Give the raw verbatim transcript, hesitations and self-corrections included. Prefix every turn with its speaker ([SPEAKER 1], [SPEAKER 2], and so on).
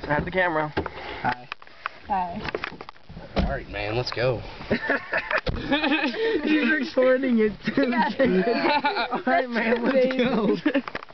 [SPEAKER 1] I have the camera.
[SPEAKER 2] Hi.
[SPEAKER 3] Hi.
[SPEAKER 2] Alright, man, let's go.
[SPEAKER 1] He's recording it too. Alright, man, let's go.